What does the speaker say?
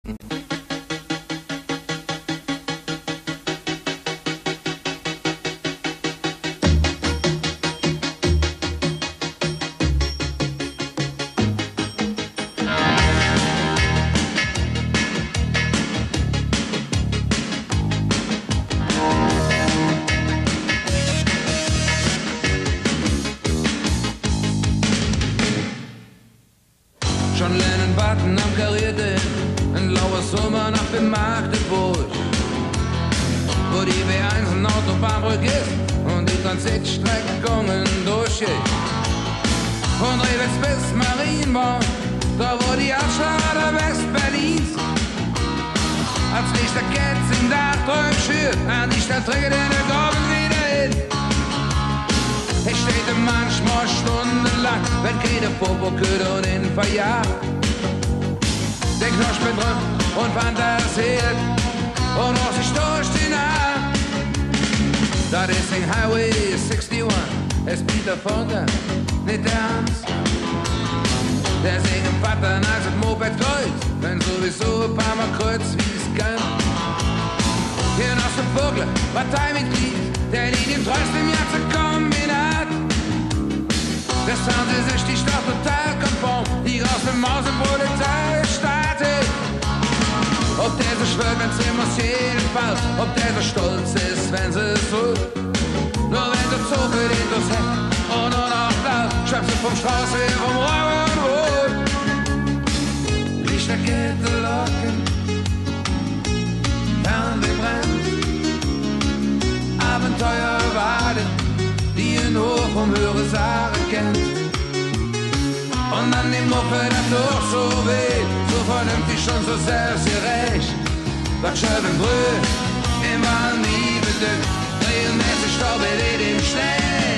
Schon lernen warten am Karrierte, ein lauer Sommer nach dem Magdeburg, wo die B1 ein Autobahnbrück ist und die Transitstreckungen durchgeht. Von Rewitz bis Marienborn, da wo die Altstadt West-Berlins, als Lichter Ketzing da träumt schürt, an die Stadt trägt in der Gabel wieder hin. Ich stehe manchmal stundenlang, wenn keine Popoküde und in verjagt. Der Knosch bin drin und fantasiert und auch sich durch die Nacht. Das ist ein Highway 61, es Peter Fonda, nicht ernst. Der singt im Pattern als das Moped kreuzt, wenn sowieso ein paar Mal kreuzt, wie es kann. Hier noch so ein Vogel, Parteimitglied, der linientreueste im Jahr zu Kombinat. Das haben sie sich die Stadt total konform, die raus mit Maus und Polizei startet. Ob der so schwört, wenn's ihm aus jedem Fall, ob der so stolz ist, wenn sie es tut. Nur wenn du so verdient durchs Heck und nur noch laut, schreibst du vom Straße, vom Rock'n'Roll. Lichterkette locken, Fernweh brennt, Abenteuer wartet, die ihn hoch vom höhere Saare kennt. Und dann die Mucke, das doch so weh, so vernünftig schon so selbstgerecht. Was schön im Brühl, immer nie bedückt, regelmäßig staubelt in dem Schnee.